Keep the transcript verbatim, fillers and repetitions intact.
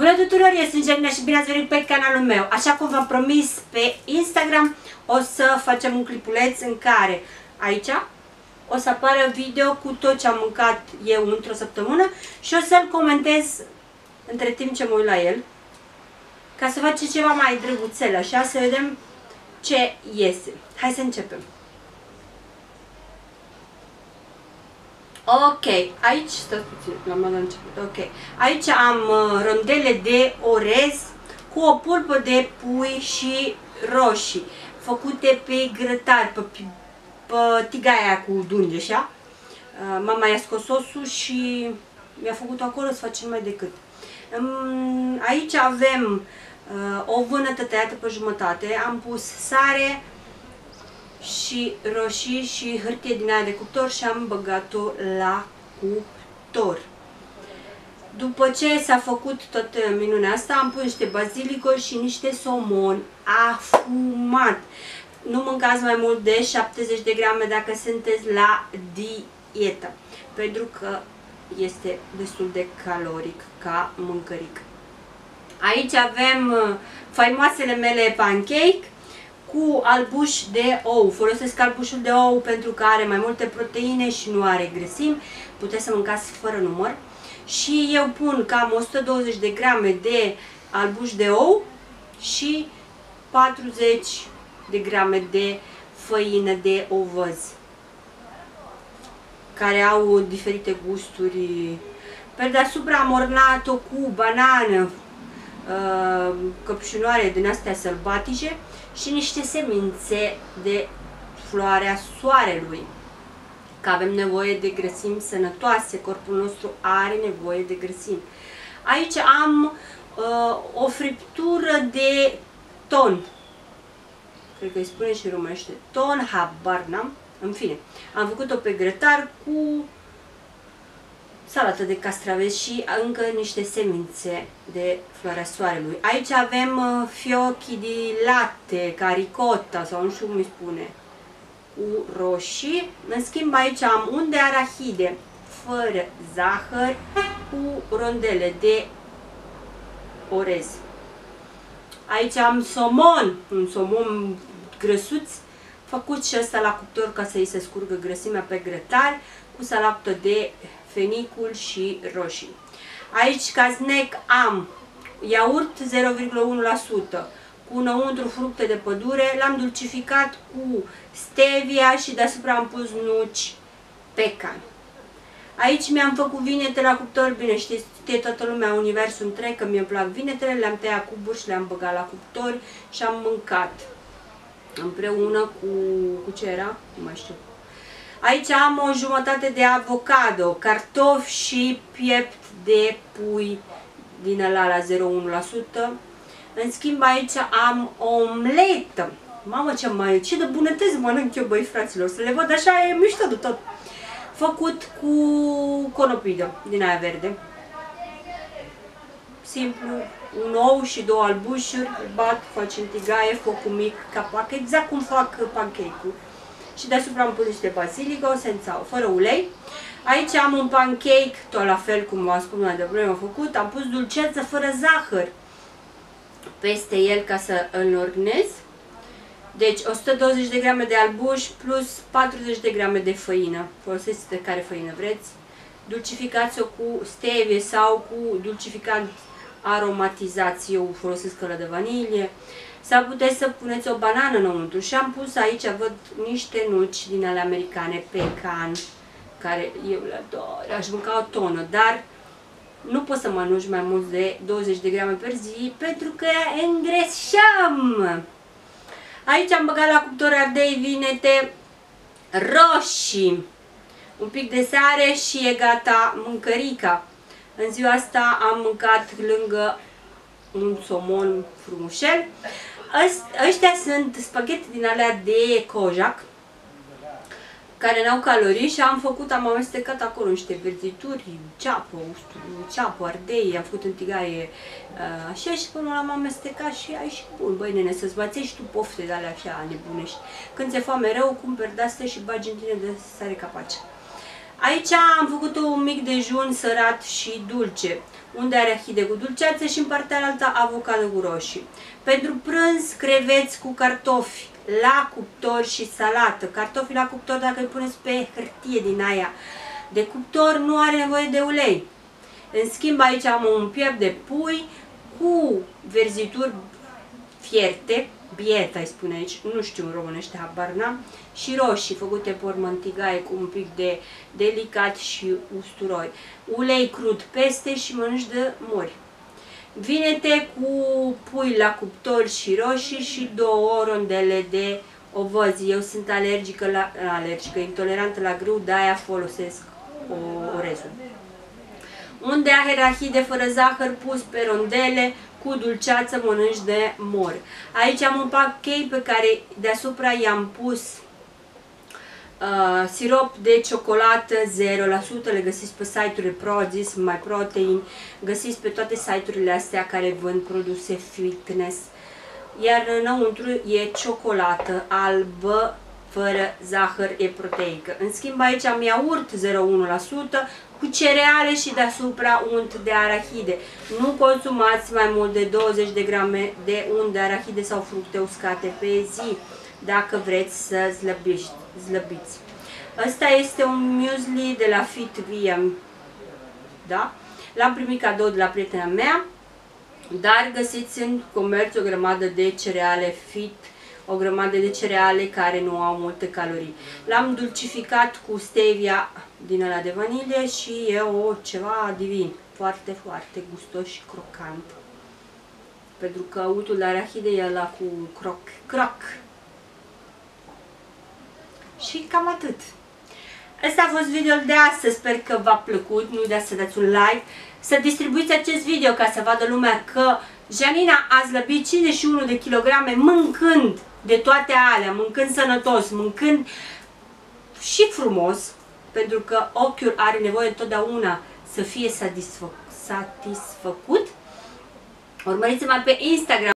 Bună tuturor, eu sunt Janina și bine ați venit pe canalul meu. Așa cum v-am promis pe Instagram, o să facem un clipuleț în care aici o să apară video cu tot ce am mâncat eu într-o săptămână și o să-l comentez între timp ce mă uit la el, ca să facem ceva mai drăguțel, așa, să vedem ce iese. Hai să începem. Ok, aici, stați puțin, l-am luat la început, ok. Aici am uh, rondele de orez cu o pulpă de pui și roșii, făcute pe grătar, pe, pe, pe tigaia cu dungi, așa. Uh, mama i-a scos sosul și mi-a făcut acolo să facem mai decât. Um, aici avem uh, o vânătă tăiată pe jumătate, am pus sare și roșii și hârtie din aia de cuptor și am băgat-o la cuptor. După ce s-a făcut toată minunea asta, am pus niște bazilico și niște somon afumat. Nu mâncați mai mult de șaptezeci de grame dacă sunteți la dietă, pentru că este destul de caloric ca mâncăric. Aici avem faimoasele mele pancake cu albuș de ou. Folosesc albușul de ou pentru că are mai multe proteine și nu are grăsimi. Puteți să mâncați fără număr. Și eu pun cam o sută douăzeci de grame de albuș de ou și patruzeci de grame de făină de ovăz, care au diferite gusturi. Pe deasupra am ornat-o cu banană, căpșunoare din astea sălbatice și niște semințe de floarea soarelui, că avem nevoie de grăsimi sănătoase, corpul nostru are nevoie de grăsimi. Aici am uh, o friptură de ton, cred că îi spune și românește ton, habar n-am, în fine, am făcut-o pe grătar cu salată de castraveți și încă niște semințe de floarea soarelui. Aici avem uh, fiocchi de latte, caricota sau nu știu cum îi spune, cu roșii. În schimb aici am un de arahide fără zahăr cu rondele de orez. Aici am somon, un somon grăsuț, făcut și ăsta la cuptor ca să îi se scurgă grăsimea pe grătar, cu salată de fenicul și roșii. Aici ca snack am iaurt zero virgulă unu la sută cu înăuntru fructe de pădure, l-am dulcificat cu stevia și deasupra am pus nuci pecan. Aici mi-am făcut vinete la cuptor, bine știți toată lumea, universul întreg, că mi-e plac vinetele, le-am tăiat cu burși, le-am băgat la cuptor și am mâncat împreună cu, cu ce era? Nu mai știu. Aici am o jumătate de avocado, cartofi și piept de pui din ăla la zero virgulă unu la sută. În schimb aici am o omletă. Mamă, ce mai ce de bunătăți mănânc eu, băi fraților, să le văd așa, e mișto de tot. Făcut cu conopidă din aia verde. Simplu, un ou și două albușuri, bat, faci în tigaie, focul mic, capac, exact cum fac pancake-ul. Și deasupra am pus niște basilico, senza, fără ulei. Aici am un pancake, tot la fel cum v-am spus mai devreme, am făcut. Am pus dulceață fără zahăr peste el ca să îl înornez. Deci o sută douăzeci de grame de albuș plus patruzeci de grame de făină. Folosiți de care făină vreți. Dulcificați-o cu stevie sau cu dulcificant aromatizat. Eu folosesc ăla de vanilie. Sau puteți să puneți o banană înăuntru. Și am pus aici, văd, niște nuci din ale americane, pecan, care eu le ador, aș mânca o tonă, dar nu poți să mănânci mai mult de douăzeci de grame pe zi, pentru că îngreșăm. Aici am băgat la cuptor ardei, vinete, roșii, un pic de sare și e gata mâncărica. În ziua asta am mâncat lângă un somon frumușel. Ăștia sunt spaghete din alea de Kojak, care n-au calorii și am făcut, am amestecat acolo niște verzituri, ceapă, ceapă, ardei, am făcut în tigaie așa și până l-am amestecat și ai și bun, băi nene, să-ți bațești tu pofte de alea așa nebunești. Când ți-e foame rău, cumperi de-astea și bagi în tine de sare capace. Aici am făcut un mic dejun sărat și dulce, unde arahide cu dulceață și în partea alta avocado cu roșii. Pentru prânz, creveți cu cartofi la cuptor și salată. Cartofii la cuptor, dacă îi puneți pe hârtie din aia de cuptor, nu are nevoie de ulei. În schimb, aici am un piept de pui cu verzituri fierte, bieta îi spune aici, nu știu în românește, habar n-am, și roșii făcute pormântigaie cu un pic de delicat și usturoi. Ulei crud peste și mănânci de mori. Vinete cu pui la cuptor și roșii și două rondele de ovăz. Eu sunt alergică, la, alergică intolerantă la grâu, de-aia folosesc o, orezul. Un de arahide fără zahăr pus pe rondele, cu dulceață mănânci de mor. Aici am un pachet pe care deasupra i-am pus uh, sirop de ciocolată zero la sută, le găsiți pe site-urile ProZis, My Protein, găsiți pe toate site-urile astea care vând produse fitness. Iar înăuntru e ciocolată albă, fără zahăr, e proteică. În schimb aici am iaurt zero virgulă unu la sută cu cereale și deasupra unt de arahide. Nu consumați mai mult de douăzeci de grame de unt de arahide sau fructe uscate pe zi, dacă vreți să slăbiți. slăbiți. Ăsta este un muesli de la FitVia, da? L-am primit cadou de la prietena mea, dar găsiți în comerț o grămadă de cereale fit, o grămadă de cereale care nu au multe calorii. L-am dulcificat cu stevia din ăla de vanilie și e o ceva divin, foarte, foarte gustos și crocant. Pentru că utul de arahide e ăla cu croc, croc. Și cam atât. Asta a fost videoul de astăzi, sper că v-a plăcut, nu uitați să dați un like, să distribuiți acest video ca să vadă lumea că Janina a slăbit cincizeci și unu de kilograme mâncând de toate alea, mâncând sănătos, mâncând și frumos, pentru că ochiul are nevoie întotdeauna să fie satisfă, satisfăcut. Urmăriți-mă pe Instagram.